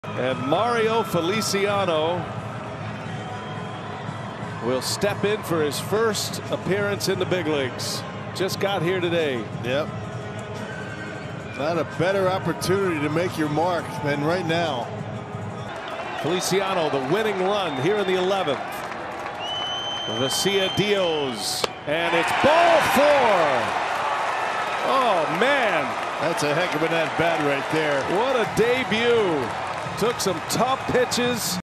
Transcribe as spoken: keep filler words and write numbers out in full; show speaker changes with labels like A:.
A: And Mario Feliciano will step in for his first appearance in the big leagues. Just got here today.
B: Yep. Not a better opportunity to make your mark than right now.
A: Feliciano, the winning run here in the eleventh. Vesia Diaz, and it's ball four. Oh man,
B: that's a heck of an at bat right there.
A: What a debut. Took some tough pitches.